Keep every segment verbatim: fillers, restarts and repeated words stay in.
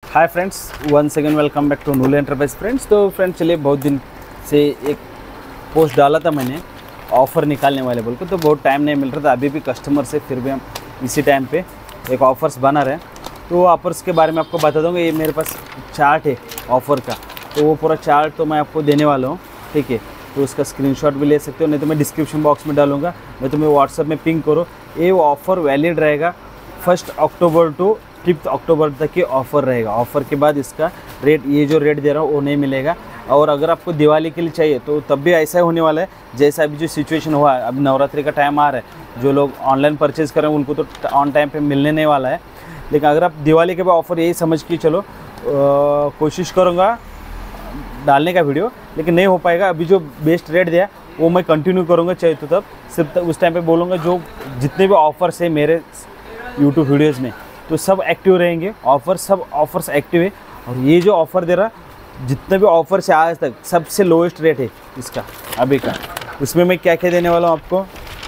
Hi friends, one second welcome back to नूले enterprise friends. तो friends चलिए, बहुत दिन से एक पोस्ट डाला था मैंने ऑफ़र निकालने वाले बोल को, तो बहुत टाइम नहीं मिल रहा था अभी भी कस्टमर से। फिर भी हम इसी टाइम पे एक ऑफ़र्स बना रहे हैं, तो ऑफ़र्स के बारे में आपको बता दूंगा। ये मेरे पास चार्ट है ऑफ़र का, तो वो पूरा चार्ट तो मैं आपको देने वाला हूँ, ठीक है। तो उसका स्क्रीनशॉट भी ले सकते हो, नहीं तो मैं डिस्क्रिप्शन बॉक्स में डालूंगा, नहीं तो मैं व्हाट्सएप में पिंग करो। ये ऑफ़र वैलिड रहेगा first October to fifth October तक की ऑफ़र रहेगा। ऑफ़र के बाद इसका रेट, ये जो रेट दे रहा हूँ वो नहीं मिलेगा। और अगर आपको दिवाली के लिए चाहिए तो तब भी ऐसा ही होने वाला है जैसा अभी जो सिचुएशन हुआ है। अब नवरात्रि का टाइम आ रहा है, जो लोग ऑनलाइन परचेज़ करें उनको तो ऑन टाइम पे मिलने नहीं वाला है। लेकिन अगर आप दिवाली के बाद ऑफ़र यही समझ के चलो, कोशिश करूँगा डालने का वीडियो, लेकिन नहीं हो पाएगा। अभी जो बेस्ट रेट दिया वो मैं कंटिन्यू करूँगा, चाहिए तो तब सिर्फ उस टाइम पे बोलूँगा। जो जितने भी ऑफ़र्स है मेरे यूट्यूब वीडियोज़ में, तो सब एक्टिव रहेंगे ऑफ़र, सब ऑफ़र्स एक्टिव है। और ये जो ऑफ़र दे रहा, जितने भी ऑफ़र से आज तक सबसे लोएस्ट रेट है इसका अभी का। उसमें मैं क्या क्या देने वाला हूँ आपको,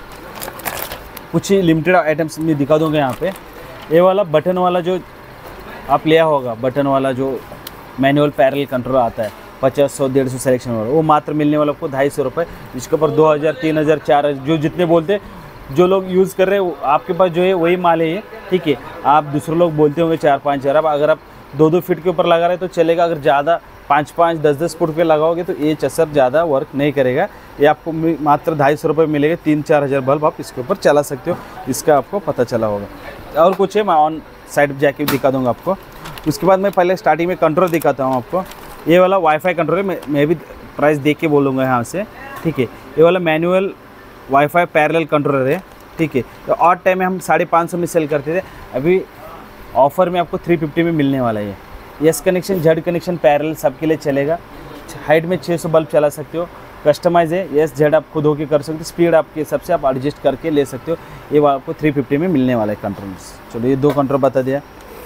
कुछ ही लिमिटेड आइटम्स में दिखा दूँगा यहाँ पे। ये वाला बटन वाला जो आप लिया होगा, बटन वाला जो मैनुअल पैरेलल कंट्रोल आता है, पचास सौ डेढ़ सौ सेलेक्शन वाला, वो मात्र मिलने वाला आपको ढाई सौ रुपये। इसके ऊपर दो हज़ार तीन हज़ार चार हज़ार जो जितने बोलते, जो लोग यूज़ कर रहे हैं आपके पास जो है वही माल है ये, ठीक है। आप दूसरे लोग बोलते होंगे चार पाँच हज़ार, अब अगर आप दो दो फीट के ऊपर लगा रहे तो चलेगा। अगर ज़्यादा पाँच पाँच दस दस फुट पे लगाओगे तो ये चसर ज़्यादा वर्क नहीं करेगा। ये आपको मात्र ढाई सौ रुपये मिलेगा। तीन चार हज़ार बल्ब आप इसके ऊपर चला सकते हो, इसका आपको पता चला होगा। और कुछ है मैं ऑन साइड जाके दिखा दूँगा आपको। उसके बाद मैं पहले स्टार्टिंग में कंट्रोल दिखाता हूँ आपको। ये वाला वाईफाई कंट्रोल है, मैं मैं भी प्राइस देख के बोलूँगा यहाँ से, ठीक है। ये वाला मैनुअल वाईफाई पैरेलल कंट्रोलर है, ठीक है। तो और टाइम में हम साढ़े पाँच सौ में सेल करते थे, अभी ऑफ़र में आपको थ्री फिफ्टी में मिलने वाला है। S connection, Z connection, parallel सबके लिए चलेगा। हाइट में छः सौ बल्ब चला सकते हो, कस्टमाइज है, यस जेड आप खुद होकर कर सकते हो, स्पीड आपके हिसाब से आप एडजस्ट करके ले सकते हो। ये आपको थ्री फिफ्टी में मिलने वाला है कंट्रोलर्स। चलो ये दो कंट्रोल बता दिया।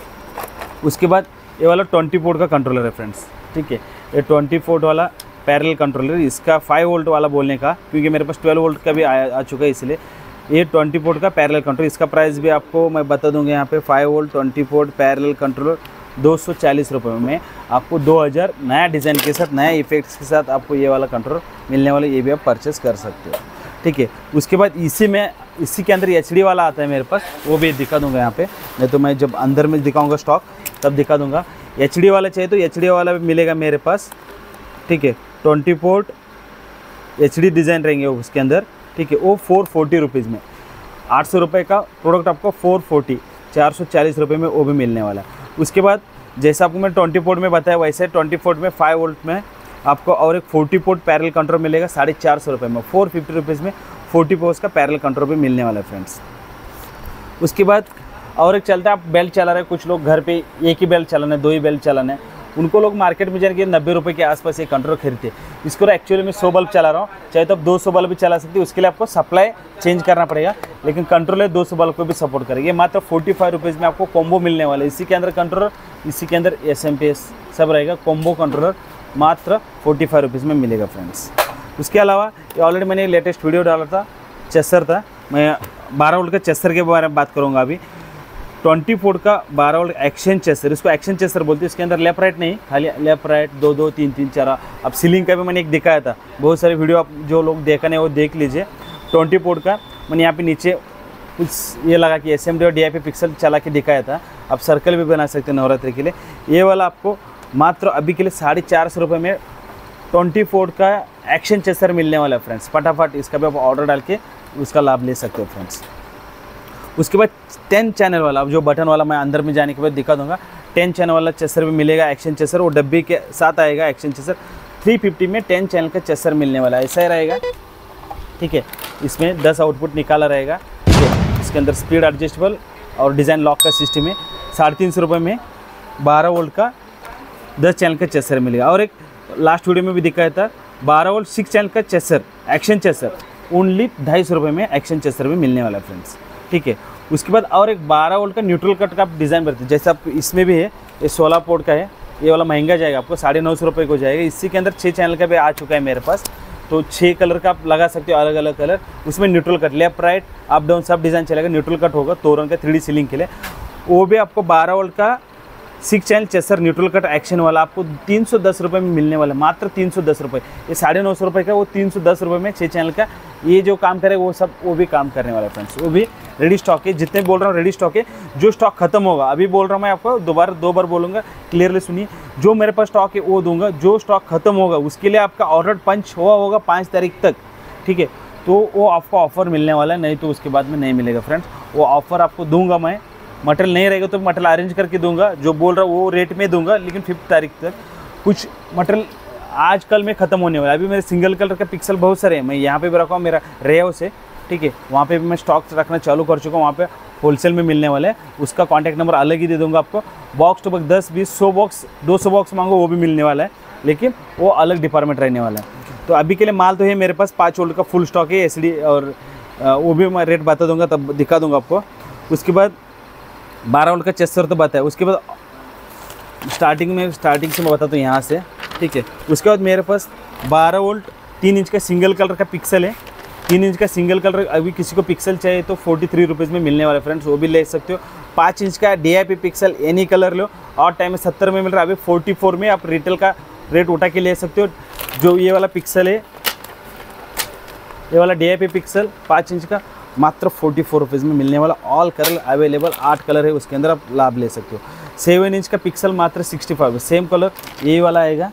उसके बाद ये वाला ट्वेंटी वोल्ट का कंट्रोलर है फ्रेंड्स, ठीक है। ये ट्वेंटी वोल्ट वाला पैरेलल कंट्रोलर, इसका फाइव वोल्ट वाला बोलने का, क्योंकि मेरे पास ट्वेल्व वोल्ट का भी आ, आ चुका है, इसलिए ये ट्वेंटी वोल्ट का पैरेलल कंट्रोलर। इसका प्राइस भी आपको मैं बता दूंगा यहाँ पे। Five volt twenty volt parallel controller दो सौ चालीस रुपये में आपको दो हज़ार नया डिज़ाइन के साथ, नया इफेक्ट्स के साथ आपको ये वाला कंट्रोलर मिलने वाला, ये भी आप परचेस कर सकते हो, ठीक है। उसके बाद इसी में, इसी के अंदर एच डी वाला आता है मेरे पास, वो भी दिखा दूंगा यहाँ पे। नहीं तो मैं जब अंदर में दिखाऊंगा स्टॉक तब दिखा दूंगा। एच डी वाला चाहिए तो एच डी वाला भी मिलेगा मेरे पास, ठीक है। Twenty volt H D design रहेंगे उसके अंदर, ठीक है। वो फोर फोर्टी रुपीज़ में, आठ सौ रुपये का प्रोडक्ट आपको फोर फोर्टी, चार सौ चालीस रुपये में वो भी मिलने वाला है। उसके बाद जैसा आपको मैं ट्वेंटी वोल्ट में बताया, वैसे ट्वेंटी वोल्ट में फाइव वोल्ट में आपको और एक फोर्टी वोल्ट पैरेलल कंट्रोल मिलेगा साढ़े चार सौ रुपये में। फोर फिफ्टी रुपीज़ में फोर्टी वोल्ट का पैरेलल कंट्रोल भी मिलने वाला है फ्रेंड्स। उसके बाद और एक चलता है, आप बेल्ट चला रहे हैं, कुछ लोग घर पे एक ही बेल्ट चलाना है, दो ही बेल्ट चलाना है, उनको लोग मार्केट में जाके नब्बे रुपये के आसपास ये कंट्रोल खरीदते हैं। इसको एक्चुअली मैं सौ बल्ब चला रहा हूँ, चाहे तो आप दो सौ बल्ब भी चला सकते हो, उसके लिए आपको सप्लाई चेंज करना पड़ेगा, लेकिन कंट्रोलर दो सौ बल्ब को भी सपोर्ट करेगी। मात्र फोर्टी फाइव रुपीज़ में आपको कॉम्बो मिलने वाला है। इसी के अंदर कंट्रोलर, इसी के अंदर एस एम पी एस सब रहेगा। कॉम्बो कंट्रोलर मात्र फोर्टी फाइव रुपीज़ में मिलेगा फ्रेंड्स। उसके अलावा ये ऑलरेडी मैंने लेटेस्ट वीडियो डाला था, चेसर था, मैं बारह वोल्ट का चेसर के बारे में बात करूँगा अभी। ट्वेंटी वोल्ट का बारह वोल्ट एक्शन चेसर, इसको एक्शन चेसर बोलते हैं। इसके अंदर लेफ्ट राइट नहीं, खाली लेफ्ट राइट दो दो तीन तीन चार। अब सीलिंग का भी मैंने एक दिखाया था, बहुत सारे वीडियो आप जो लोग देखा नहीं वो देख लीजिए। ट्वेंटी वोल्ट का मैंने यहाँ पे नीचे कुछ ये लगा कि एस एम डी और डी आई पी पिक्सल चला के दिखाया था। आप सर्कल भी बना सकते हैं नवरात्रि के लिए। ये वाला आपको मात्र अभी के लिए साढ़े चार सौ रुपये में ट्वेंटी वोल्ट का एक्शन चेसर मिलने वाला है फ्रेंड्स। फटाफट इसका भी आप ऑर्डर डाल के उसका लाभ ले सकते हो फ्रेंड्स। उसके बाद टेन चैनल वाला, अब जो बटन वाला मैं अंदर में जाने के बाद दिखा दूंगा, टेन चैनल वाला चेसर भी मिलेगा, एक्शन चेसर, वो डब्बी के साथ आएगा एक्शन चेसर। थ्री फिफ्टी में टेन चैनल का चेसर मिलने वाला है, ऐसा ही रहेगा, ठीक है। इसमें दस आउटपुट निकाला रहेगा, ठीक है। इसके अंदर स्पीड एडजस्टेबल और डिज़ाइन लॉक का सिस्टम है। साढ़े तीन सौ रुपये में बारह वोल्ट का दस चैनल का चेसर मिलेगा। और एक लास्ट वीडियो में भी दिखाया था, बारह वोल्ट सिक्स चैनल का चेसर, एक्शन चेसर, ओनली ढाई सौ रुपये में एक्शन चेसर भी मिलने वाला है फ्रेंड्स, ठीक है। उसके बाद और एक बारह वोल्ट का न्यूट्रल कट का डिज़ाइन बनता है, जैसे आप इसमें भी है, ये सोलह पोर्ट का है। ये वाला महंगा जाएगा आपको, साढ़े नौ सौ रुपये को जाएगा। इसी के अंदर छः चैनल का भी आ चुका है मेरे पास, तो छः कलर का आप लगा सकते हो, अलग अलग कलर। उसमें neutral cut, left right up down सब डिज़ाइन चलेगा। न्यूट्रल कट होगा तोरण का थ्री डी सीलिंग के लिए। वो भी आपको बारह वोल्ट का six channel chaser neutral cut action वाला आपको तीन सौ दस रुपये में मिलने वाला है, मात्र तीन सौ दस रुपये। ये साढ़े नौ सौ रुपये का, वो तीन सौ दस रुपये में छः चैनल का ये जो काम करे वो सब वो भी काम करने वाला है फ्रेंड्स। वो भी रेडी स्टॉक है, जितने बोल रहा हूँ रेडी स्टॉक है। जो स्टॉक खत्म होगा, अभी बोल रहा हूँ मैं आपको, दोबारा दो बार बोलूँगा, क्लियरली सुनिए। जो मेरे पास स्टॉक है वो दूंगा, जो स्टॉक खत्म होगा उसके लिए आपका ऑर्डर पंच हुआ होगा पाँच तारीख तक, ठीक है, तो वो आपको ऑफ़र मिलने वाला है, नहीं तो उसके बाद में नहीं मिलेगा फ्रेंड्स। वो ऑफ़र आपको दूंगा मैं, मटेरियल नहीं रहेगा तो मटेरियल अरेंज करके दूंगा, जो बोल रहा हूँ वो रेट में दूंगा, लेकिन फिफ्थ तारीख तक कुछ मटेरियल आज कल में ख़त्म होने वाला है। अभी मेरे सिंगल कलर का पिक्सल बहुत सारे हैं, मैं यहाँ पे भी रखा हूँ मेरा रे हाउस है, ठीक है, वहाँ पे भी मैं स्टॉक रखना चालू कर चुका हूँ, वहाँ पे होलसेल में मिलने वाला है। उसका कॉन्टैक्ट नंबर अलग ही दे दूँगा आपको। बॉक्स टू बॉक्स दस बीस सौ बॉक्स दो सौ बॉक्स मांगो वो भी मिलने वाला है, लेकिन वो अलग डिपार्टमेंट रहने वाला है। तो अभी के लिए माल तो है मेरे पास, पाँच वोल्ट का फुल स्टॉक है एस डी, और वो भी मैं रेट बता दूँगा, तब दिखा दूँगा आपको। उसके बाद बारह वोल्ट का चेस्टर तो बताया। उसके बाद स्टार्टिंग में स्टार्टिंग से मैं बताता हूँ यहाँ से, ठीक है। उसके बाद मेरे पास बारह वोल्ट तीन इंच का सिंगल कलर का पिक्सल है, तीन इंच का सिंगल कलर। अभी किसी को पिक्सल चाहिए तो फोर्टी थ्री रुपीज़ में मिलने वाला है फ्रेंड्स, वो भी ले सकते हो। पाँच इंच का D I P pixel any colour लो, और टाइम में सत्तर में मिल रहा है, अभी फोर्टी फोर में आप रिटेल का रेट उठा के ले सकते हो। जो ये वाला पिक्सल है, ये वाला डी आई पी पिक्सल पाँच इंच का मात्र फोर्टी फोर रुपीज़ में मिलने वाला। ऑल कलर अवेलेबल, आठ कलर है उसके अंदर, आप लाभ ले सकते हो। सेवन इंच का पिक्सल मात्र सिक्सटी फाइव, सेम कलर ये वाला आएगा,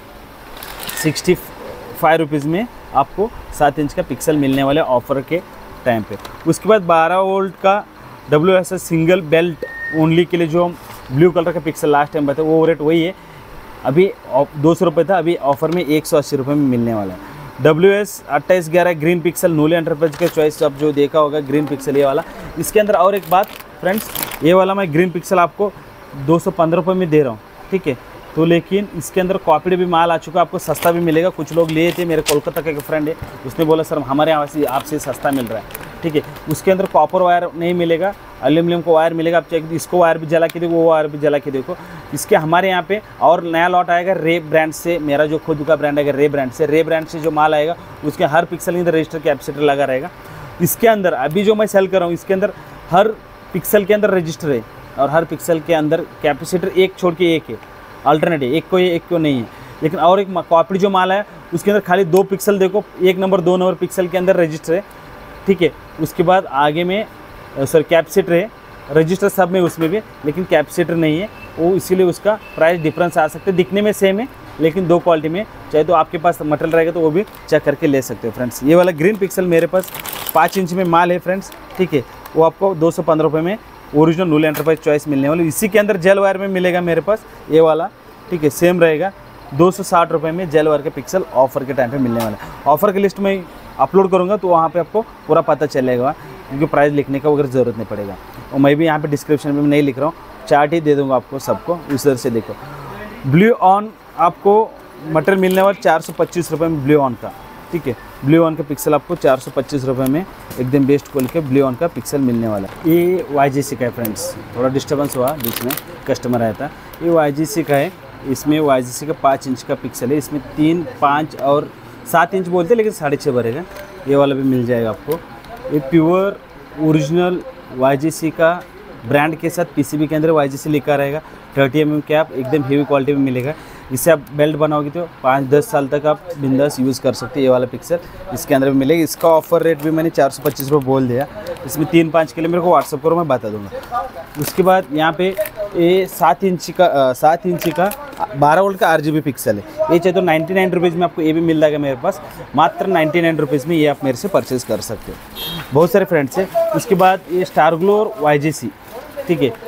सिक्सटी फाइव रुपीज़ में आपको सात इंच का पिक्सल मिलने वाले ऑफर के टाइम पे। उसके बाद बारह वोल्ट का W S S single belt only के लिए जो ब्लू कलर का पिक्सल लास्ट टाइम बताया, वो रेट वही है, अभी दो सौ रुपये था, अभी ऑफर में एक सौ अस्सी रुपये में मिलने वाला है। डब्ल्यू एस अट्ठाईस ग्यारह ग्रीन पिक्सल नूले एंटरप्राइज का चॉइस, आप जो देखा होगा ग्रीन पिक्सल ये वाला। इसके अंदर और एक बात फ्रेंड्स, ये वाला मैं ग्रीन पिक्सल आपको दो सौ पंद्रह रुपये में दे रहा हूँ, ठीक है, तो लेकिन इसके अंदर कॉपीड भी माल आ चुका, आपको सस्ता भी मिलेगा। कुछ लोग लिए थे, मेरे कोलकाता का एक फ्रेंड है, उसने बोला सर हमारे यहाँ से आपसे सस्ता मिल रहा है, ठीक है। उसके अंदर कॉपर वायर नहीं मिलेगा, एल्यूमिनियम को वायर मिलेगा। आप चेक, इसको वायर भी जला के देखो, वो वायर भी जला के देखो। इसके हमारे यहाँ पे और नया लॉट आएगा रे ब्रांड से, मेरा जो खुद का ब्रांड आएगा रे ब्रांड से। रे ब्रांड से जो माल आएगा उसके हर पिक्सल के अंदर रजिस्टर कैपेसिटर लगा रहेगा। इसके अंदर अभी जो मैं सेल कर रहा हूँ, इसके अंदर हर पिक्सल के अंदर रजिस्टर है, और हर पिक्सल के अंदर कैपेसिटर एक छोड़ के एक है, अल्टरनेट है, एक को ये एक को नहीं है। लेकिन और एक कॉपी जो माल है उसके अंदर खाली दो पिक्सल देखो, एक नंबर दो नंबर पिक्सल के अंदर रजिस्टर है, ठीक है। उसके बाद आगे में सॉरी कैपेसिटर है, रजिस्टर सब में उसमें भी, लेकिन कैपेसिटर नहीं है वो, इसीलिए उसका प्राइस डिफरेंस आ सकते हैं। दिखने में सेम है लेकिन दो क्वालिटी में, चाहे तो आपके पास मटेरियल रहेगा तो वो भी चेक करके ले सकते हो फ्रेंड्स। ये वाला ग्रीन पिक्सल मेरे पास पाँच इंच में माल है फ्रेंड्स, ठीक है, वो आपको दो सौ पंद्रह रुपये में ओरिजिनल नूले एंटरप्राइज चॉइस मिलने वाली। इसी के अंदर जेल वायर में मिलेगा मेरे पास ये वाला, ठीक है, सेम रहेगा, दो सौ साठ रुपये में जेल वायर के पिक्सल ऑफर के टाइम पे मिलने वाला है। ऑफर की लिस्ट में अपलोड करूँगा तो वहाँ पे आपको पूरा पता चलेगा, क्योंकि प्राइस लिखने का वगैरह ज़रूरत नहीं पड़ेगा। और मैं भी यहाँ पे डिस्क्रिप्शन में नहीं लिख रहा हूँ, चार्ट ही दे दूँगा आपको सबको, इस तरह से देखो। ब्लू ऑन आपको मटेरियल मिलने वाला चार सौ पच्चीस रुपये में ब्लू ऑन का, ठीक है, ब्लू ऑन का पिक्सल आपको चार सौ पच्चीस रुपये में एकदम बेस्ट क्वालिटी के ब्लू ऑन का पिक्सल मिलने वाला है। ये वाई जी सी का है फ्रेंड्स, थोड़ा डिस्टर्बेंस हुआ बीच में, कस्टमर आया था। ये वाई जी सी का है, इसमें वाई जी सी का पाँच इंच का पिक्सल है, इसमें तीन पाँच और सात इंच बोलते हैं, लेकिन साढ़े छः भरेगा। ये वाला भी मिल जाएगा आपको। ये pure original Y G C का ब्रांड के साथ पीसीबी के अंदर वाई जी सी लिखा रहेगा, थर्टी एम एम कैप, एकदम हेवी क्वालिटी में मिलेगा। इससे आप बेल्ट बनाओगे तो पाँच दस साल तक आप बिंदास यूज़ कर सकते हैं। ये वाला पिक्सल इसके अंदर भी मिलेगा। इसका ऑफर रेट भी मैंने चार सौ पच्चीस रुपये बोल दिया। इसमें तीन पाँच के लिए मेरे को व्हाट्सअप करो, मैं बता दूंगा। उसके बाद यहाँ पे ये सात इंची का सात इंची का बारह वोल्ट का आर जी बी पिक्सल है। ये चाहे तो नाइन्टी नाइन रुपीज़ में आपको ये भी मिल जाएगा मेरे पास, मात्र नाइन्टी नाइन रुपीज़ में ये आप मेरे से परचेज़ कर सकते हो। बहुत सारे फ्रेंड्स हैं। उसके बाद ये स्टार ग्लो और वाई जी सी, ठीक है,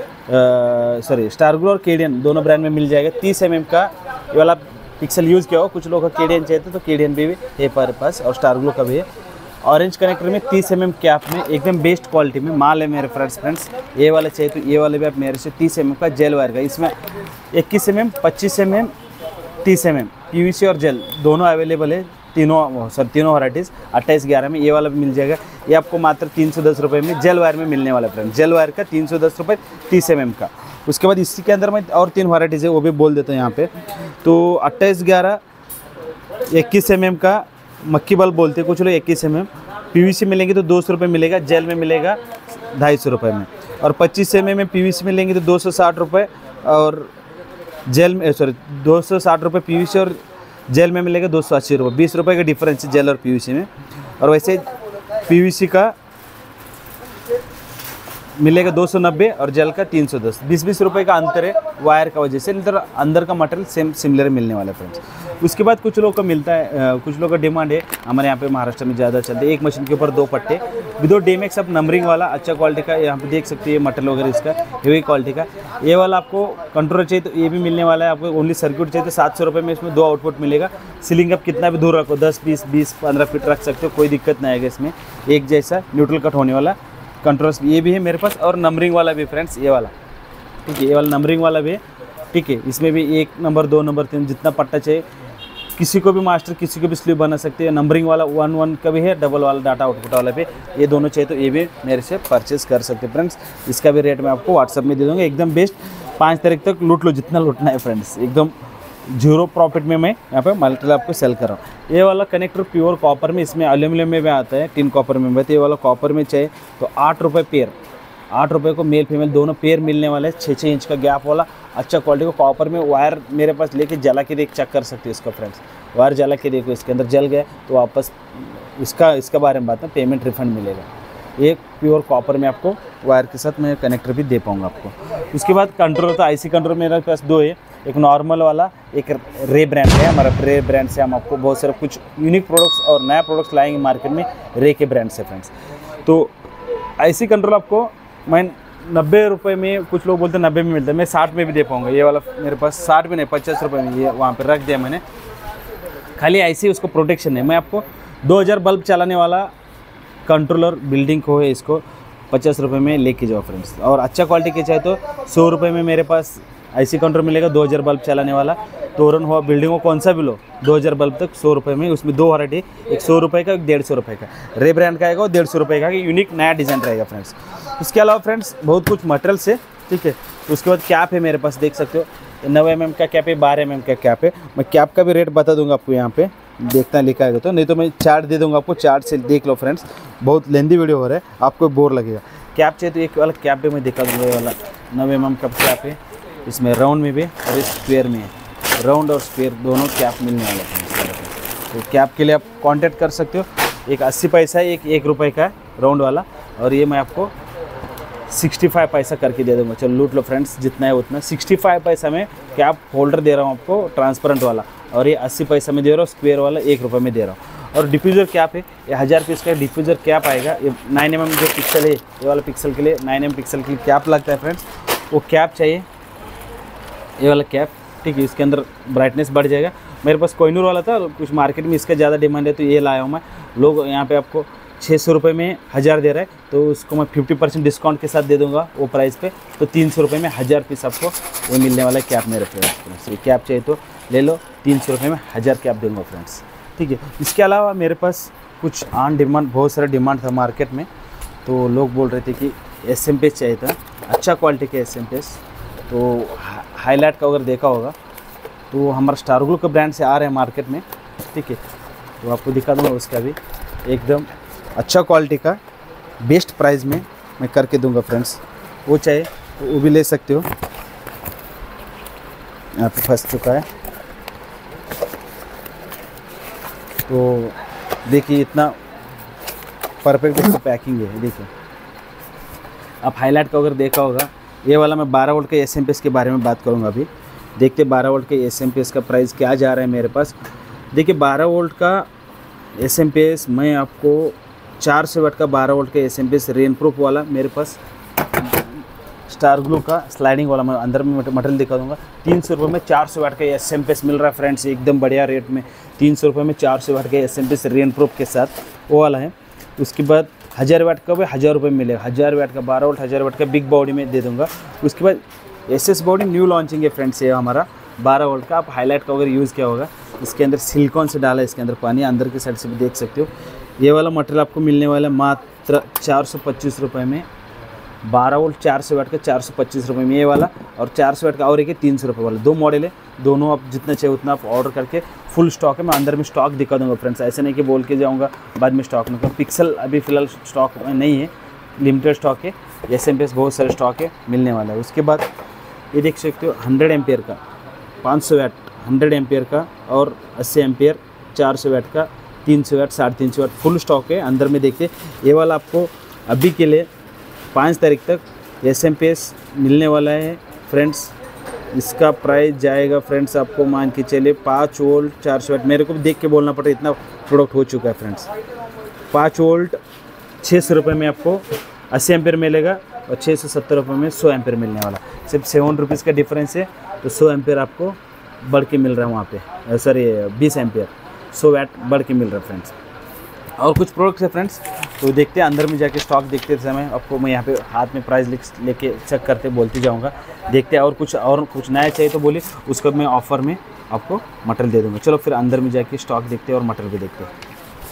सॉरी स्टार ग्लो और केडियन दोनों ब्रांड में मिल जाएगा। तीस एम एम का ये वाला पिक्सल यूज़ किया हो, कुछ लोग का केडियन चाहिए तो केडियन भी है पर पास, और स्टार ग्लो का भी है। ऑरेंज कनेक्टर में तीस एम एम कैप में एकदम बेस्ट क्वालिटी में माल है मेरे फ्रेंड्स फ्रेंड्स ये वाला चाहिए तो ये वाले भी आप मेरे से तीस एम एम का जेल वायर का, इसमें इक्कीस एम एम पच्चीस एम एम तीस M M P V C और जेल दोनों अवेलेबल है, तीनों सर तीनों वैराइटीज़ अट्ठाईस ग्यारह में ये वाला भी मिल जाएगा। ये आपको मात्र तीन सौ दस रुपये में जेल वायर में मिलने वाला फ्रेंड, जेल वायर का तीन सौ दस रुपये तीस एम एम का। उसके बाद इसी के अंदर मैं और तीन वैराइटीज़ है वो भी बोल देता हूँ यहाँ पे। तो अट्ठाईस ग्यारह इक्कीस एम एम का मक्की बल्ब बोलते हैं कुछ लोग, इक्कीस M M P V C मिलेंगे तो दो सौ रुपये मिलेगा, जेल में मिलेगा ढाई सौ रुपये में। और पच्चीस एम एम में पी वी सी मिलेंगे तो दो सौ साठ रुपये, और जेल में सॉरी दो सौ साठ रुपये पी वी सी और जेल में मिलेगा दो सौ अस्सी रुपये, बीस रुपये का डिफरेंस है जेल और पी वी सी में। और वैसे पी वी सी का मिलेगा दो सौ नब्बे और जेल का तीन सौ दस, बीस बीस रुपये का अंतर है वायर का वजह से, नहीं अंदर का मटेरियल सेम सिमिलर मिलने वाला है फ्रेंड्स। उसके बाद कुछ लोगों को मिलता है, कुछ लोगों का डिमांड है हमारे यहाँ पे महाराष्ट्र में ज़्यादा चलते हैं, एक मशीन के ऊपर दो पट्टे विदाउट डेमेक्स अब नंबरिंग वाला अच्छा क्वालिटी का, यहाँ पे देख सकते हैं मटेरियल वगैरह इसका हेवी क्वालिटी का। ये वाला आपको कंट्रोलर चाहिए तो ये भी मिलने वाला है, आपको ओनली सर्किट चाहिए तो सात सौ रुपये में इसमें दो आउटपुट मिलेगा। सीलिंग आप कितना भी दूर रखो, दस बीस बीस पंद्रह फीट रख सकते हो, कोई दिक्कत नहीं आएगा इसमें। एक जैसा न्यूट्रल कट होने वाला कंट्रोल्स ये भी है मेरे पास, और नंबरिंग वाला भी फ्रेंड्स ये वाला, ठीक है, ये वाला नंबरिंग वाला भी है, ठीक है। इसमें भी एक नंबर दो नंबर तीन जितना पट्टा चाहिए, किसी को भी मास्टर किसी को भी स्लीव बना सकते हैं। नंबरिंग वाला वन वन का भी है, डबल वाला डाटा आउटपुट वाला भी, ये दोनों चाहिए तो ये भी मेरे से परचेज कर सकते हैं फ्रेंड्स। इसका भी रेट मैं आपको व्हाट्सअप में दे दूँगा, एकदम बेस्ट। पाँच तारीख तक लूट लो जितना लूटना है फ्रेंड्स, एकदम जीरो प्रॉफिट में मैं यहाँ पे मटेरियल आपको सेल कर रहा हूँ। ये वाला कनेक्टर प्योर कॉपर में, इसमें एल्यूमिनियम में भी आता है, टिन कॉपर में भी, तो ये वाला कॉपर में चाहिए तो आठ रुपये पेयर, आठ रुपये को मेल फीमेल दोनों पेयर मिलने वाले हैं। छः छः इंच का गैप वाला अच्छा क्वालिटी को कॉपर में वायर मेरे पास लेके जला के देख चेक कर सकते हो इसका फ्रेंड्स। वायर जला के देखो, इसके अंदर जल गया तो वापस इसका इसका बारे में बात है, पेमेंट रिफंड मिलेगा। एक प्योर कॉपर में आपको वायर के साथ मैं कनेक्टर भी दे पाऊँगा आपको। उसके बाद कंट्रोलर, तो आईसी कंट्रोलर मेरे पास दो है, एक नॉर्मल वाला, एक रे ब्रांड है हमारा। रे ब्रांड से हम आपको बहुत सारे कुछ यूनिक प्रोडक्ट्स और नया प्रोडक्ट्स लाएंगे मार्केट में रे के ब्रांड से फ्रेंड्स। तो आईसी कंट्रोल आपको मैं नब्बे रुपये में, कुछ लोग बोलते हैं नब्बे में मिलता है, मैं साठ में भी दे पाऊँगा। ये वाला मेरे पास साठ में नहीं पचास रुपये में, ये वहाँ पर रख दिया मैंने, खाली आईसी उसको प्रोटेक्शन है। मैं आपको दो हज़ार बल्ब चलाने वाला कंट्रोलर बिल्डिंग को है, इसको पचास रुपये में लेके जाओ फ्रेंड्स। और अच्छा क्वालिटी के चाहिए तो सौ रुपये में मेरे पास आईसी कंट्रोल मिलेगा, दो हज़ार बल्ब चलाने वाला। तोरण हुआ बिल्डिंग हो कौन सा भी लो, दो हज़ार बल्ब तक सौ रुपये में। उसमें दो वैरायटी, एक सौ रुपये का, एक डेढ़ सौ रुपये का। रे ब्रांड का आएगा और डेढ़ सौ रुपये का, यूनिक नया डिज़ाइन रहेगा फ्रेंड्स। उसके अलावा फ्रेंड्स बहुत कुछ मटेरियल से, ठीक है। उसके बाद कैप है मेरे पास, देख सकते हो नौ एम एम का कैप है, बारह एम एम का कैप है। मैं कैप का भी रेट बता दूंगा आपको, यहाँ पे देखना लिखा है तो, नहीं तो मैं चार्ट दे दूंगा आपको, चार्ट से देख लो फ्रेंड्स। बहुत लेंदी वीडियो हो रहा है, आपको बोर लगेगा। कैप चाहिए तो एक वाला कैप भी मैं दिखा दूँगा, ये वाला नौ एम एम का कैप है, इसमें राउंड में भी और इस स्क्वेयर में है, राउंड और स्क्वेयर दोनों कैप मिलने वाले हैं। तो कैप के लिए आप कांटेक्ट कर सकते हो। एक अस्सी पैसा है, एक एक रुपये का है राउंड वाला, और ये मैं आपको पैंसठ पैसा करके दे दूँगा। चलो लूट लो फ्रेंड्स, जितना है उतना। पैंसठ पैसा में कैप होल्डर दे रहा हूँ आपको, ट्रांसपेरेंट वाला, और ये अस्सी पैसा में दे रहा हूँ, स्क्वेयर वाला एक रुपये में दे रहा हूँ। और डिफ्यूज़र कैप है, ये हज़ार पीस का डिफ्यूज़र कैप आएगा। ये नाइन एम एम जो पिक्सल है, ये वाला पिक्सल के लिए नाइन एम पिक्सल के लिए कैप लगता है फ्रेंड्स, वो कैप चाहिए, ये वाला कैप, ठीक है। इसके अंदर ब्राइटनेस बढ़ जाएगा। मेरे पास कोहिनूर वाला था, कुछ मार्केट में इसका ज़्यादा डिमांड है तो ये लाया हूँ मैं। लोग यहाँ पे आपको छः सौ रुपये में हज़ार दे रहा है, तो उसको मैं फिफ्टी परसेंट डिस्काउंट के साथ दे दूँगा वो प्राइस पे, तो तीन सौ रुपये में हज़ार पीस आपको वो मिलने वाला है कैप मेरे फ्रेंड्स। ये कैप चाहिए तो ले लो, तीन सौ रुपये में हज़ार कैप दूँगा फ्रेंड्स, ठीक है। इसके अलावा मेरे पास कुछ ऑन डिमांड बहुत सारा डिमांड था मार्केट में, तो लोग बोल रहे थे कि एस एम पेस चाहिए था, अच्छा क्वालिटी के एस एम पेस। तो हाईलाइट का अगर देखा होगा तो हमारा स्टार ग्लो के ब्रांड से आ रहे हैं मार्केट में, ठीक है। तो आपको दिखा दूँगा, उसका भी एकदम अच्छा क्वालिटी का बेस्ट प्राइस में मैं करके दूंगा फ्रेंड्स। वो चाहे तो वो भी ले सकते हो। यहाँ पे फंस चुका है, तो देखिए इतना परफेक्ट इसकी पैकिंग है, देखिए। आप हाईलाइट का अगर देखा होगा, ये वाला मैं बारह वोल्ट के एस एम पी एस के बारे में बात करूँगा अभी। देखते बारह वोल्ट के एस एम पी एस का प्राइस क्या जा रहा है मेरे पास। देखिए बारह वोल्ट का एस एम पी एस मैं आपको चार सौ वाट का बारह वोल्ट का S M P S rain proof वाला मेरे पास, स्टार ग्लू का स्लाइडिंग वाला मैं अंदर में मटेरियल दिखा दूंगा। तीन सौ रुपये में चार सौ वाट का एस एम पी एस मिल रहा है फ्रेंड्स, एकदम बढ़िया रेट में। तीन सौ रुपये में चार सौ वाट का S M P S rain proof के साथ वो वाला है। उसके बाद हज़ार वाट का भी हज़ार रुपये में मिलेगा, हज़ार वाट का बारह वोल्ट हज़ार वाट का बिग बॉडी में दे दूँगा। उसके बाद S S body new launching है फ्रेंड्स, ये हमारा बारह वोल्ट का। आप हाईलाइट का अगर यूज़ किया होगा, इसके अंदर सिलिकॉन से डाला है, इसके अंदर पानी अंदर की साइड से भी देख सकते हो। ये वाला मटेरियल आपको मिलने वाला है मात्र चार सौ पच्चीस रुपये में, बारह वोल्ट चार सौ वाट का चार सौ पच्चीस रुपये में ये वाला, और चार सौ वाट का और एक है तीन सौ रुपये वाला। दो मॉडल है, दोनों आप जितना चाहिए उतना आप ऑर्डर करके, फुल स्टॉक है। मैं अंदर में स्टॉक दिखा दूंगा फ्रेंड्स, ऐसे नहीं कि बोल के जाऊंगा बाद में स्टॉक में। पिक्सल अभी फ़िलहाल स्टॉक नहीं है, लिमिटेड स्टॉक है। एस एम पी एस बहुत सारे स्टॉक है मिलने वाला है। उसके बाद ये देख सकते हो हंड्रेड एम्पियर का, पाँच सौ वाट हंड्रेड एम्पियर का, और अस्सी एम्पियर चार सौ वाट का, तीन सौ वाट, साढ़े तीन सौ वाट, फुल स्टॉक है। अंदर में देखते ये वाला आपको अभी के लिए पाँच तारीख तक एस एम पी एस मिलने वाला है फ्रेंड्स। इसका प्राइस जाएगा फ्रेंड्स आपको मान के चलिए पाँच वोल्ट चार सौ वाट, मेरे को भी देख के बोलना पड़ा, इतना प्रोडक्ट हो चुका है फ्रेंड्स। पाँच वोल्ट छः सौ रुपये में आपको अस्सी एम्पियर मिलेगा, और छः सौ सत्तर रुपये में सौ एम्पियर मिलने वाला, सिर्फ सेवन रुपीज़ का डिफरेंस है। तो सौ एम्पियर आपको बढ़ के मिल रहा है वहाँ पे, सॉरी बीस एम्पियर सौ वाट बढ़ के मिल रहा है फ्रेंड्स। और कुछ प्रोडक्ट्स है फ्रेंड्स, तो देखते हैं अंदर में जाके स्टॉक देखते समय आपको मैं यहाँ पे हाथ में प्राइस लिख लेके चेक करते बोलते जाऊँगा। देखते हैं और कुछ और कुछ नया चाहिए तो बोलिए, उसको मैं ऑफ़र में आपको मटेरियल दे दूँगा। चलो फिर अंदर में जाके स्टॉक देखते हैं और मटेरियल भी देखते हैं।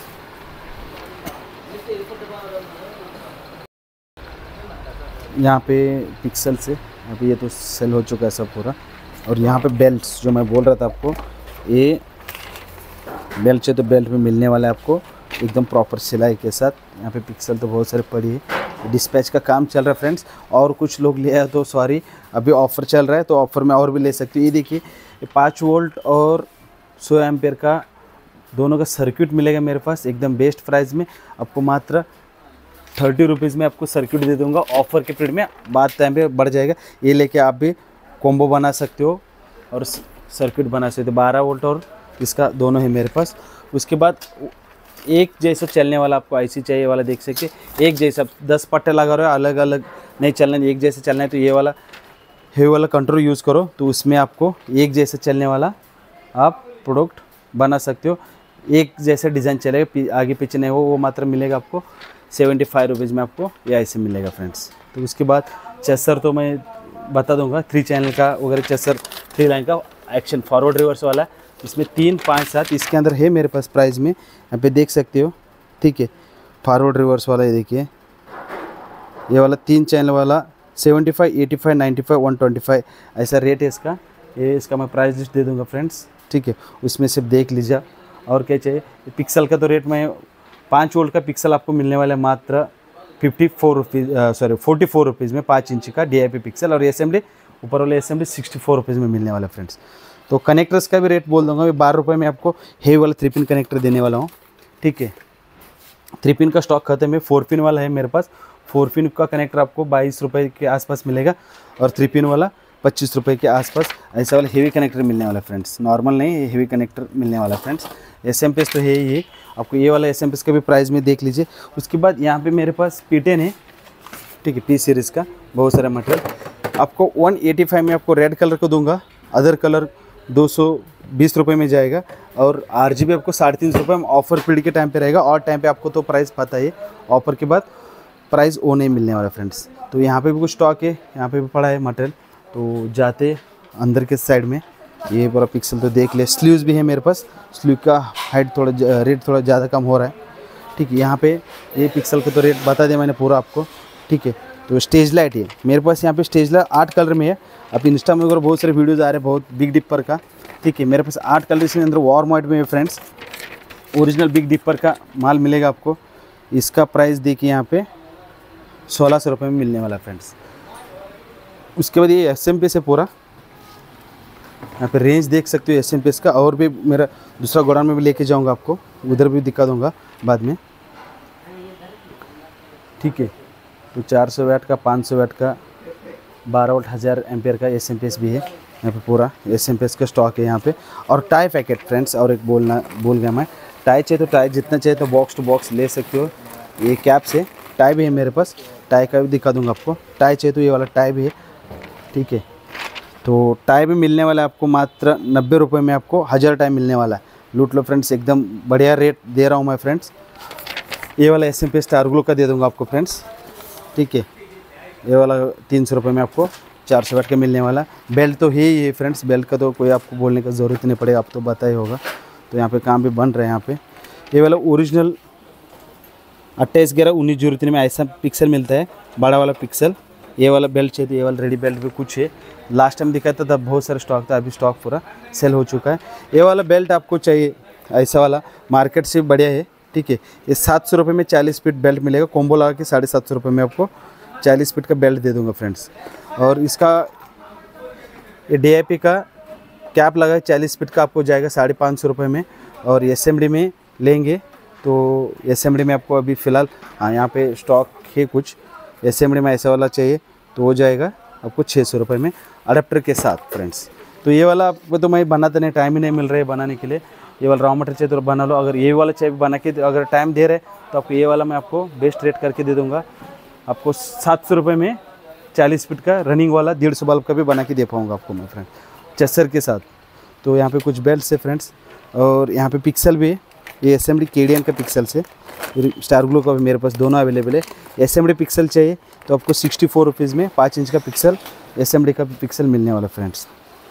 यहाँ पे पिक्सल से अभी ये तो सेल हो चुका है सब पूरा। और यहाँ पे बेल्ट्स जो मैं बोल रहा था आपको, ये बेल्ट से तो बेल्ट में मिलने वाला है आपको एकदम प्रॉपर सिलाई के साथ। यहाँ पे पिक्सल तो बहुत सारे पड़ी है, डिस्पैच का काम चल रहा है फ्रेंड्स। और कुछ लोग लिया तो सॉरी अभी ऑफ़र चल रहा है, तो ऑफ़र में और भी ले सकते हो। ये देखिए ये पाँच वोल्ट और सौ एम्पियर का दोनों का सर्किट मिलेगा मेरे पास एकदम बेस्ट प्राइस में। आपको मात्र थर्टी रुपीज़ में आपको सर्किट दे दूंगा ऑफ़र के पीरियड में, बाद टाइम पे बढ़ जाएगा। ये लेके आप भी कॉम्बो बना सकते हो और सर्किट बना सकते हो। बारह वोल्ट और इसका दोनों है मेरे पास। उसके बाद एक जैसा चलने वाला आपको आईसी चाहिए वाला देख सकते, एक जैसा दस पट्टे लगा रहे हो, अलग अलग नहीं चलना है, एक जैसे चलना है तो ये वाला हेवी वाला कंट्रोल यूज़ करो, तो उसमें आपको एक जैसे चलने वाला आप प्रोडक्ट बना सकते हो। एक जैसा डिज़ाइन चलेगा, आगे पीछे नहीं हो, वो मात्र मिलेगा आपको सेवेंटी फाइव रुपीज़ में आपको ये ऐसे मिलेगा फ्रेंड्स। तो उसके बाद चेसर तो मैं बता दूंगा, थ्री चैनल का वगैरह चेसर, थ्री लाइन का एक्शन फॉरवर्ड रिवर्स वाला, इसमें तीन पाँच सात इसके अंदर है मेरे पास प्राइस में, यहाँ पे देख सकते हो। ठीक है, फॉरवर्ड रिवर्स वाला ये देखिए, ये वाला तीन चैनल वाला seventy five, eighty five, ninety five, one twenty five ऐसा रेट है इसका। ये इसका मैं प्राइस लिस्ट दे दूँगा फ्रेंड्स। ठीक है, उसमें सिर्फ देख लीजिए। और क्या चाहिए, पिक्सल का तो रेट मैं पाँच वोल्ट का पिक्सल आपको मिलने वाला है मात्र fifty four rupees sorry forty four rupees में, पाँच इंच का डी आई पी पिक्सल। और असेंबली ऊपर वाले असेंबली सिक्सटी फोर रुपीज़ में मिलने वाला है फ्रेंड्स। तो कनेक्टर्स का भी रेट बोल दूँगा, मैं बारह रुपये में आपको हेवी वाला थ्री पिन कनेक्टर देने वाला हूँ। ठीक है, थ्री पिन का स्टॉक खत्म है, फोर पिन वाला है मेरे पास। फोर पिन का कनेक्टर आपको बाईस रुपये के आसपास मिलेगा, और थ्री पिन वाला पच्चीस रुपये के आसपास ऐसा वाला हेवी कनेक्टर मिलने वाला है फ्रेंड्स। नॉर्मल नहीं, हेवी कनेक्टर मिलने वाला है friends. S M P S तो है ही, आपको ये वाला एस एम पी एस का भी प्राइस में देख लीजिए। उसके बाद यहाँ पे मेरे पास पी टेन है, ठीक है, पी सीरीज़ का बहुत सारा मटेरियल आपको वन एटी फाइव में आपको रेड कलर को दूंगा, अदर कलर दो सौ बीस रुपये में जाएगा, और आर जी बी आपको साढ़े तीन सौ रुपये में ऑफ़र पीरियड के टाइम पे रहेगा। और टाइम पे आपको तो प्राइस पता है, ऑफ़र के बाद प्राइस वो नहीं मिलने वाला फ्रेंड्स। तो यहाँ पे भी कुछ स्टॉक है, यहाँ पे भी पड़ा है मटेरियल। तो जाते अंदर के साइड में ये पूरा पिक्सल तो देख ले। स्लीव्स भी है मेरे पास, स्लीव का हाइट थोड़ा रेट थोड़ा ज़्यादा कम हो रहा है। ठीक है, यहाँ पे ये पिक्सल का तो रेट बता दिया मैंने पूरा आपको। ठीक है, तो स्टेज लाइट है मेरे पास, यहाँ पे स्टेज लाइट आठ कलर में है। अब इंस्टा में अगर बहुत सारे वीडियोज़ आ रहे हैं बहुत बिग डिपर का। ठीक है, मेरे पास आठ कलर इसके अंदर वार्म वाइट में है फ्रेंड्स, ओरिजिनल बिग डिपर का माल मिलेगा आपको। इसका प्राइस देखिए यहाँ पे सोलह सौ रुपये में मिलने वाला फ्रेंड्स। उसके बाद ये एस एम पी एस है पूरा, यहाँ पे रेंज देख सकते हो एस एम पी एस का। और भी मेरा दूसरा गोडाउन में भी लेके जाऊँगा आपको, उधर भी दिखा दूँगा बाद में। ठीक है, तो चार सौ वाट का, पाँच सौ वाट का, बारह वोल्ट हज़ार एम्पियर का एस एम पी एस भी है। यहाँ पे पूरा एस एम पी एस का स्टॉक है यहाँ पे। और टाई पैकेट फ्रेंड्स, और एक बोलना भूल गया मैं, टाई चाहिए तो टाई जितना चाहिए तो बॉक्स टू बॉक्स ले सकते हो। ये कैप से टाई भी है मेरे पास, टाई का भी दिखा दूँगा आपको। टाई चाहिए तो ये वाला टाई भी है। ठीक है, तो टाई भी मिलने वाला है आपको मात्र नब्बे रुपये में, आपको हज़ार टाई मिलने वाला है। लूट लो फ्रेंड्स, एकदम बढ़िया रेट दे रहा हूँ मैं फ्रेंड्स। ये वाला S M P S star glow का दे दूँगा आपको फ्रेंड्स। ठीक है, ये वाला तीन सौ रुपये में आपको चार सौ वाट का मिलने वाला। बेल्ट तो है ही है फ्रेंड्स, बेल्ट का तो कोई आपको बोलने का ज़रूरत नहीं पड़ेगा, आप तो पता ही होगा। तो यहाँ पे काम भी बन रहा है यहाँ पे। ये वाला ओरिजिनल अट्ठाईस ग्यारह उन्नीस जीरो तीन में ऐसा पिक्सल मिलता है, बड़ा वाला पिक्सल। ये वाला बेल्ट चाहिए तो ये वाला रेडी बेल्ट भी कुछ है, लास्ट टाइम दिखाया था तब बहुत सारा स्टॉक था, अभी स्टॉक पूरा सेल हो चुका है। ये वाला बेल्ट आपको चाहिए ऐसा वाला, मार्केट से बढ़िया है। ठीक है, ये सात सौ रुपये में चालीस फीट बेल्ट मिलेगा, कॉम्बो लगा के साढ़े सात सौ रुपये में आपको चालीस फीट का बेल्ट दे दूंगा फ्रेंड्स। और इसका ये डी आई पी का कैप लगा है, चालीस फीट का आपको जाएगा साढ़े पाँच सौ रुपये में। और एस एम डी में लेंगे तो एस एम डी में आपको अभी फ़िलहाल हाँ यहाँ पे स्टॉक है कुछ, एस एम डी में ऐसा वाला चाहिए तो हो जाएगा आपको छः सौ रुपये में अडेप्टर के साथ फ्रेंड्स। तो ये वाला आपको तो मैं बनाते नहीं, टाइम ही नहीं मिल रहा है बनाने के लिए। ये वाला रॉ मटेरियल चाहिए तो बना लो, अगर ये वाला चाहिए बना के अगर टाइम दे रहे तो आपको ये वाला मैं आपको बेस्ट रेट करके दे दूँगा। आपको सात सौ रुपये में चालीस फीट का रनिंग वाला डेढ़ सौ बल्ब का भी बना के दे पाऊँगा आपको मैं फ्रेंड, चेसर के साथ। तो यहाँ पे कुछ बेल्ट है फ्रेंड्स, और यहाँ पे पिक्सल भी है, ये एस एम डी केडियन का पिक्सल से, स्टार ग्लो का भी मेरे पास दोनों अवेलेबल है। एस एम डी पिक्सल चाहिए तो आपको सिक्सटी फोर रुपीज़ में पाँच इंच का पिक्सल एस एम डी का भी पिक्सल मिलने वाला फ्रेंड्स।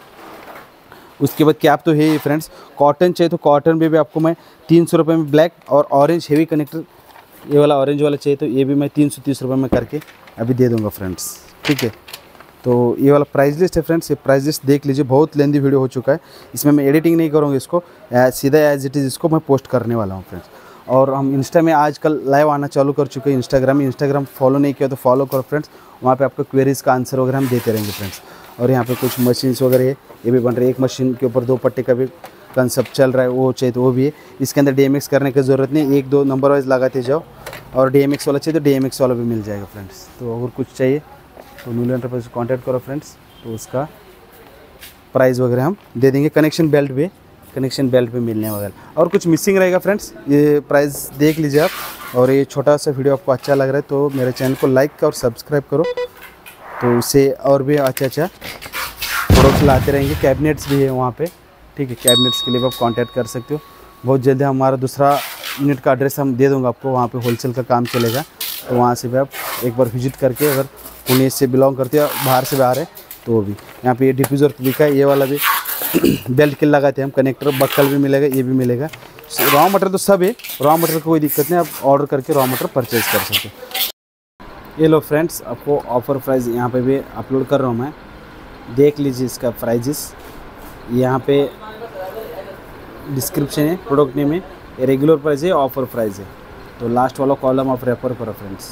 उसके बाद कैप तो है ही फ्रेंड्स। कॉटन चाहिए तो कॉटन भी, भी आपको मैं तीन सौ रुपये में ब्लैक और ऑरेंज हेवी कनेक्टर, ये वाला ऑरेंज वाला चाहिए तो ये भी मैं तीन सौ तीस रुपये में करके अभी दे दूँगा फ्रेंड्स, ठीक है। तो ये वाला प्राइस लिस्ट है फ्रेंड्स, ये प्राइस लिस्ट देख लीजिए, बहुत लेंदी वीडियो हो चुका है, इसमें मैं एडिटिंग नहीं करूँगा, इसको सीधा एज इट इज़ इसको मैं पोस्ट करने वाला हूँ फ्रेंड्स। और हम इंस्टा में आजकल लाइव आना चालू कर चुके हैं, इंस्टाग्राम में, इंस्टाग्राम फॉलो नहीं किया तो फॉलो करो फ्रेंड्स, वहाँ पे आपको क्वेरीज़ का आंसर वगैरह हम देते रहेंगे फ्रेंड्स। और यहाँ पे कुछ मशीन्स वगैरह है, ये भी बन रही है, एक मशीन के ऊपर दो पट्टे का भी कंसेप्ट चल रहा है, वो चाहिए तो वो भी है। इसके अंदर डी एम एक्स करने की ज़रूरत नहीं, एक दो नंबर वाइज लगाते जाओ, और डी एम एक्स वाला चाहिए तो डी एम एक्स वाला भी मिल जाएगा फ्रेंड्स। तो अगर कुछ चाहिए तो नूल एंटरप्राइज से कॉन्टैक्ट करो फ्रेंड्स, तो उसका प्राइस वगैरह हम दे देंगे। कनेक्शन बेल्ट भी, कनेक्शन बेल्ट भी मिलने वगैरह। और कुछ मिसिंग रहेगा फ्रेंड्स, ये प्राइस देख लीजिए आप। और ये छोटा सा वीडियो आपको अच्छा लग रहा है तो मेरे चैनल को लाइक और सब्सक्राइब करो, तो उससे और भी अच्छा अच्छा प्रोडक्ट्स लाते रहेंगे। कैबिनेट्स भी है वहाँ पे, ठीक है, कैबिनेट्स के लिए आप कांटेक्ट कर सकते हो। बहुत जल्दी हमारा दूसरा यूनिट का एड्रेस हम दे दूँगा आपको, वहाँ पे होलसेल का काम चलेगा, तो वहाँ से भी आप एक बार विजिट करके, अगर पुणे से बिलोंग करते हो बाहर से बाहर है तो वो भी। यहाँ पे ये डिफ्यूज़र दिखा है, ये वाला भी बेल्ट के लगाते हैं हम, कनेक्टर बक्कल भी मिलेगा, ये भी मिलेगा। रॉ मटेरियल तो सब है, रॉ मटेरियल को कोई दिक्कत नहीं, आप ऑर्डर करके रॉ मटेरियल परचेज कर सकते हो। ये लो फ्रेंड्स, आपको ऑफ़र प्राइस यहाँ पे भी अपलोड कर रहा हूँ मैं, देख लीजिए इसका प्राइजेस। यहाँ पे डिस्क्रिप्शन है, प्रोडक्ट नेम है, ये रेगुलर प्राइस है, ऑफ़र प्राइस है, तो लास्ट वाला कॉलम आप रेफर करो फ्रेंड्स।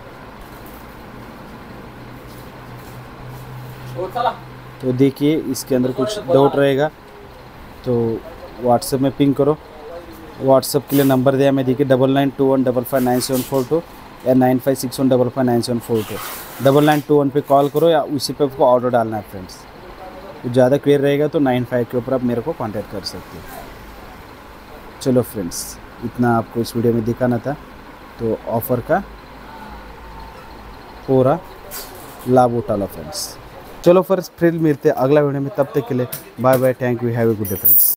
तो देखिए इसके अंदर कुछ डाउट रहेगा तो व्हाट्सएप में पिंग करो। व्हाट्सएप के लिए नंबर दिया मैं, देखिए double nine two one double five nine seven four two या nine five six one double five nine seven four two. Double nine two one पर कॉल करो या उसी पे आपको ऑर्डर डालना है फ्रेंड्स। तो ज़्यादा क्वेरी रहेगा तो नाइन फाइव के ऊपर आप मेरे को कांटेक्ट कर सकते हो। चलो फ्रेंड्स, इतना आपको इस वीडियो में दिखाना था, तो ऑफ़र का पूरा लाभ उठा लो फ्रेंड्स। चलो फिर फिर मिलते हैं अगला वीडियो में, तब तक के लिए bye bye, thank you, have a good day friends.